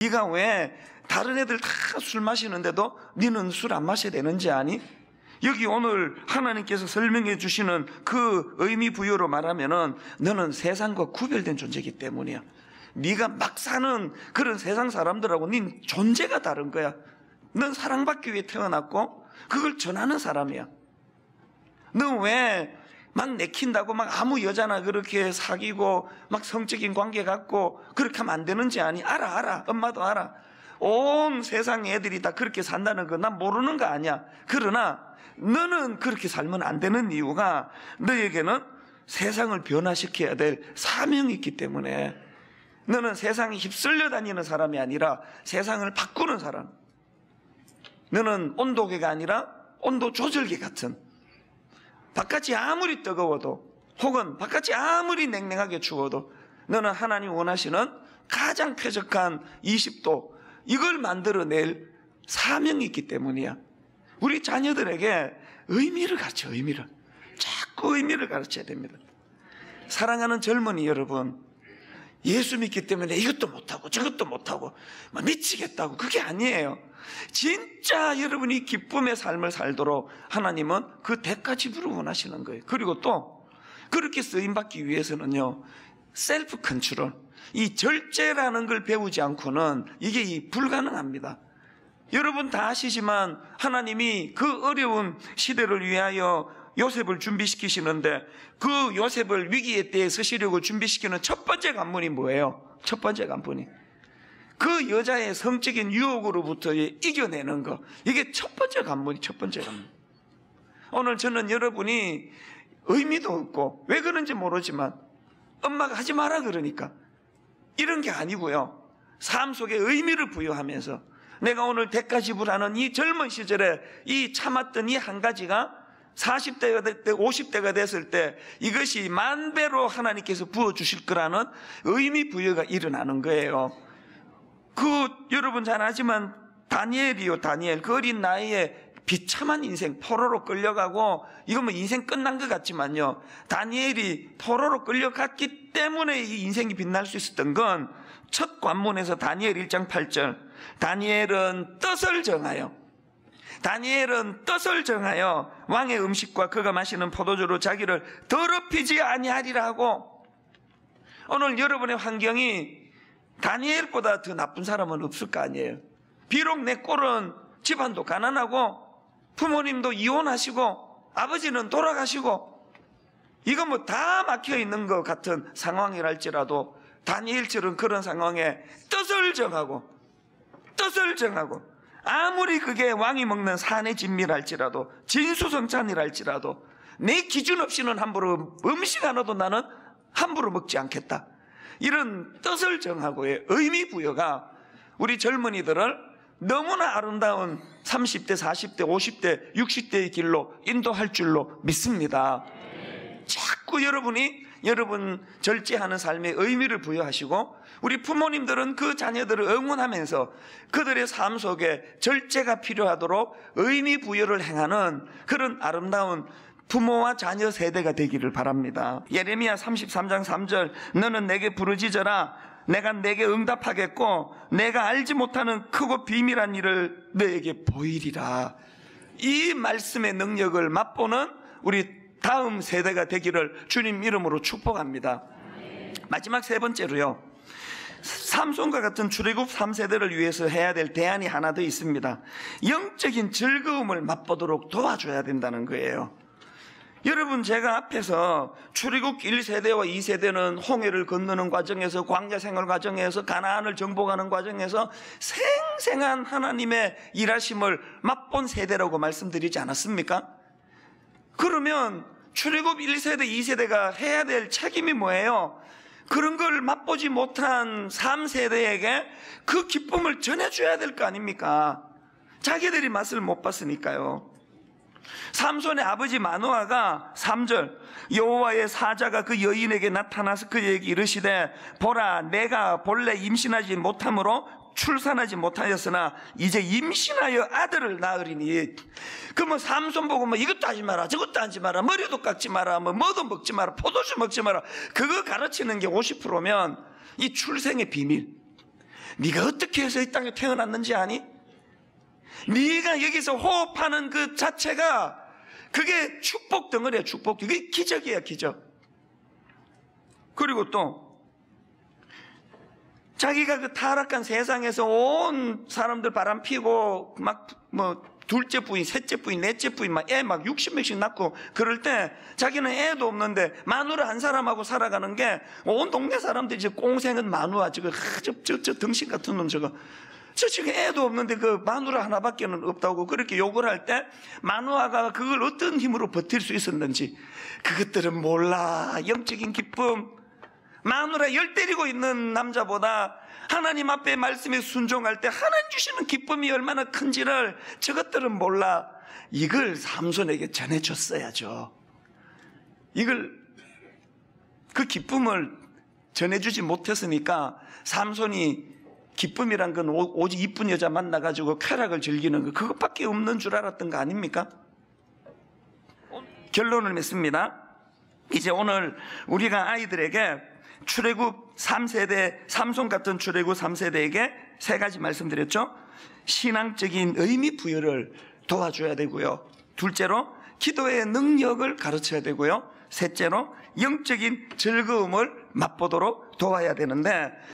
네가 왜 다른 애들 다 술 마시는데도 너는 술 안 마셔야 되는지 아니? 여기 오늘 하나님께서 설명해 주시는 그 의미 부여로 말하면은 너는 세상과 구별된 존재이기 때문이야. 네가 막 사는 그런 세상 사람들하고 네 존재가 다른 거야. 넌 사랑받기 위해 태어났고 그걸 전하는 사람이야. 너 왜 막 내킨다고 막 아무 여자나 그렇게 사귀고 막 성적인 관계 갖고 그렇게 하면 안 되는지 아니? 알아. 엄마도 알아. 온 세상 애들이 다 그렇게 산다는 거 난 모르는 거 아니야. 그러나 너는 그렇게 살면 안 되는 이유가 너에게는 세상을 변화시켜야 될 사명이 있기 때문에. 너는 세상에 휩쓸려 다니는 사람이 아니라 세상을 바꾸는 사람. 너는 온도계가 아니라 온도 조절기 같은, 바깥이 아무리 뜨거워도 혹은 바깥이 아무리 냉랭하게 추워도 너는 하나님 원하시는 가장 쾌적한 20도 이걸 만들어낼 사명이 있기 때문이야. 우리 자녀들에게 의미를 가르쳐. 자꾸 의미를 가르쳐야 됩니다. 사랑하는 젊은이 여러분, 예수 믿기 때문에 이것도 못하고 저것도 못하고 막 미치겠다고, 그게 아니에요. 진짜 여러분이 기쁨의 삶을 살도록 하나님은 그 대가지불을 원하시는 거예요. 그리고 또 그렇게 쓰임받기 위해서는요, 셀프 컨트롤, 이 절제라는 걸 배우지 않고는 이게 불가능합니다. 여러분 다 아시지만 하나님이 그 어려운 시대를 위하여 요셉을 준비시키시는데 그 요셉을 위기의 때에 서시려고 준비시키는 첫 번째 관문이 뭐예요? 첫 번째 관문이 그 여자의 성적인 유혹으로부터 이겨내는 거. 이게 첫 번째 관문이, 첫 번째 관문. 오늘 저는 여러분이 의미도 없고 왜 그런지 모르지만 엄마가 하지 마라 그러니까 이런 게 아니고요, 삶 속에 의미를 부여하면서 내가 오늘 대가지불하는 이 젊은 시절에 이 참았던 이 한 가지가 40대가 될 때, 50대가 됐을 때 이것이 만배로 하나님께서 부어주실 거라는 의미 부여가 일어나는 거예요. 여러분 잘 아지만 다니엘이요, 다니엘. 그 어린 나이에 비참한 인생, 포로로 끌려가고, 이건 뭐 인생 끝난 것 같지만요, 다니엘이 포로로 끌려갔기 때문에 이 인생이 빛날 수 있었던 건 첫 관문에서 다니엘 1장 8절 다니엘은 뜻을 정하여 왕의 음식과 그가 마시는 포도주로 자기를 더럽히지 아니하리라 하고. 오늘 여러분의 환경이 다니엘보다 더 나쁜 사람은 없을 거 아니에요. 비록 내 꼴은 집안도 가난하고 부모님도 이혼하시고 아버지는 돌아가시고 이거 뭐 다 막혀 있는 것 같은 상황이랄지라도 다니엘처럼 그런 상황에 뜻을 정하고 아무리 그게 왕이 먹는 산의 진미랄지라도 진수성찬이랄지라도 내 기준 없이는 함부로 음식 하나도 나는 함부로 먹지 않겠다, 이런 뜻을 정하고의 의미 부여가 우리 젊은이들을 너무나 아름다운 30대, 40대, 50대, 60대의 길로 인도할 줄로 믿습니다. 자꾸 여러분 절제하는 삶에 의미를 부여하시고, 우리 부모님들은 그 자녀들을 응원하면서 그들의 삶 속에 절제가 필요하도록 의미 부여를 행하는 그런 아름다운 부모와 자녀 세대가 되기를 바랍니다. 예레미야 33장 3절 너는 내게 부르짖어라 내가 내게 응답하겠고 내가 알지 못하는 크고 비밀한 일을 너에게 보이리라. 이 말씀의 능력을 맛보는 우리 다음 세대가 되기를 주님 이름으로 축복합니다. 마지막 세 번째로요, 삼손과 같은 출애굽 3세대를 위해서 해야 될 대안이 하나 더 있습니다. 영적인 즐거움을 맛보도록 도와줘야 된다는 거예요. 여러분, 제가 앞에서 출애굽 1세대와 2세대는 홍해를 건너는 과정에서, 광야 생활 과정에서, 가나안을 정복하는 과정에서 생생한 하나님의 일하심을 맛본 세대라고 말씀드리지 않았습니까? 그러면 출애굽 1세대, 2세대가 해야 될 책임이 뭐예요? 그런 걸 맛보지 못한 3세대에게 그 기쁨을 전해줘야 될 거 아닙니까? 자기들이 맛을 못 봤으니까요. 삼손의 아버지 마노아가 3절 여호와의 사자가 그 여인에게 나타나서 그에게 이르시되 보라 내가 본래 임신하지 못함으로 출산하지 못하였으나 이제 임신하여 아들을 낳으리니. 그러면 삼손 보고 뭐 이것도 하지 마라 저것도 하지 마라 머리도 깎지 마라 뭐도 먹지 마라 포도주 먹지 마라 그거 가르치는 게 50%면 이 출생의 비밀, 네가 어떻게 해서 이 땅에 태어났는지 아니? 네가 여기서 호흡하는 그 자체가 그게 축복 덩어리야, 축복. 이게 기적이야, 기적. 그리고 또 자기가 그 타락한 세상에서 온 사람들 바람 피고 막 둘째 부인, 셋째 부인, 넷째 부인 막 애 막 60명씩 낳고 그럴 때 자기는 애도 없는데 마누라 한 사람하고 살아가는 게 온 동네 사람들이 이제 꽁생은 마누라 저거 저 등신 같은 놈 저거 저 지금 애도 없는데 그 마누라 하나밖에는 없다고 그렇게 욕을 할 때 마누라가 그걸 어떤 힘으로 버틸 수 있었는지 그것들은 몰라. 영적인 기쁨. 마누라 열 때리고 있는 남자보다 하나님 앞에 말씀에 순종할 때 하나님 주시는 기쁨이 얼마나 큰지를 저것들은 몰라. 이걸 삼손에게 전해줬어야죠. 이걸 그 기쁨을 전해주지 못했으니까 삼손이 기쁨이란 건 오직 이쁜 여자 만나가지고 쾌락을 즐기는 거 그것밖에 없는 줄 알았던 거 아닙니까? 결론을 맺습니다. 이제 오늘 우리가 아이들에게 출애굽 3세대 삼손 같은 출애굽 3세대에게 세 가지 말씀드렸죠. 신앙적인 의미 부여를 도와줘야 되고요. 둘째로 기도의 능력을 가르쳐야 되고요. 셋째로 영적인 즐거움을 맛보도록 도와야 되는데